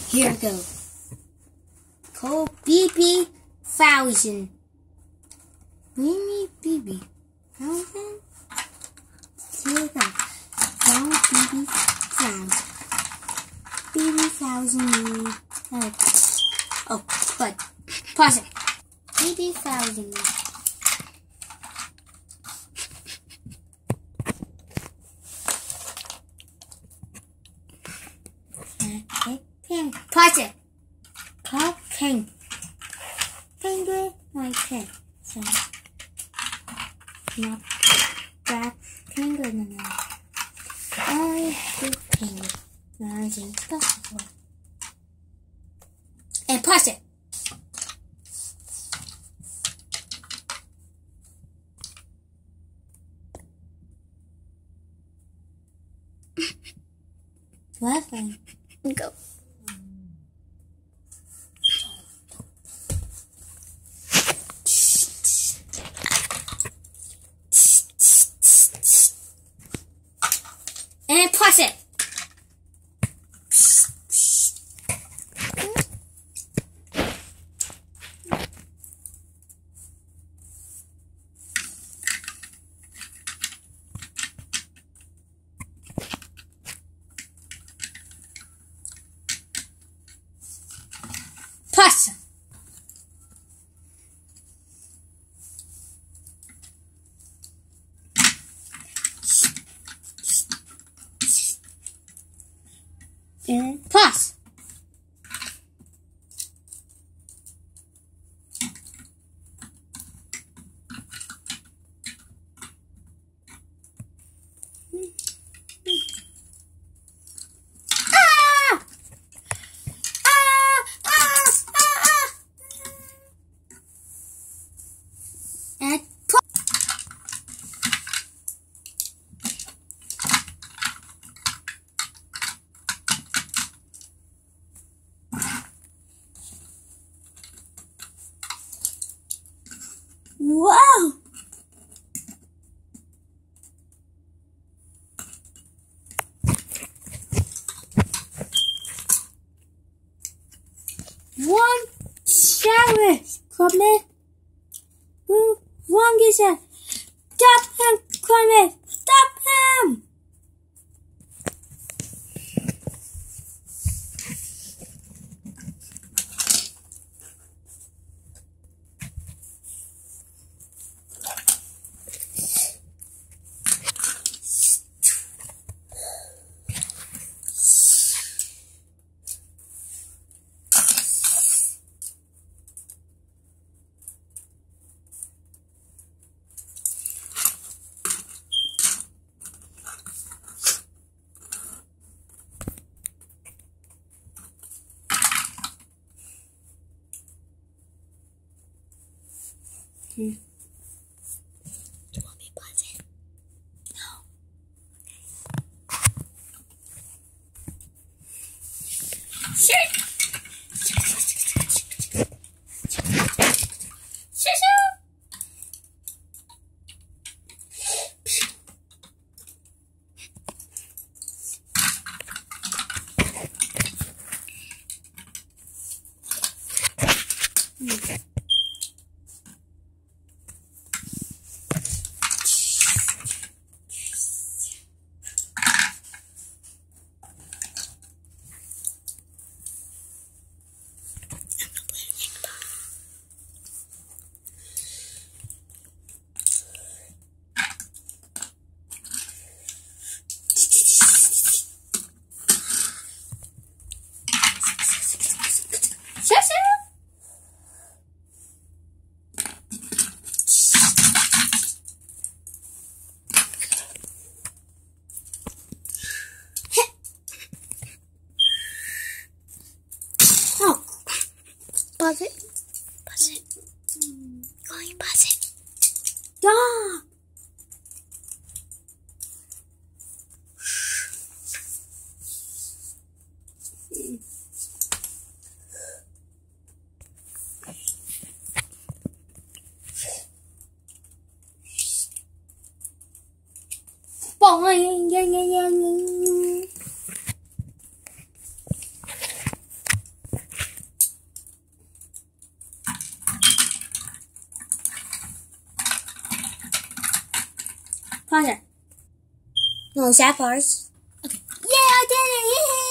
Here I go. Call BB 1000. BB 1000. Here I go. Call BB 1000. BB 1000. Oh, but pause it. BB 1000. Pause it. Call King. Finger like that. So, not that finger no. I do finger. Now it's impossible. And pause it. Left one. Go. And pause it. Pause. And pause. And wow! One shower coming. Wrong is that? Stop him coming! Stop him! Do you want me to pause it? No. Okay. Shit! Pause it. Pause it. Going pause it. Stop. Boing. Pause it. No, sad parts. Okay. Yeah, I did it! Yay!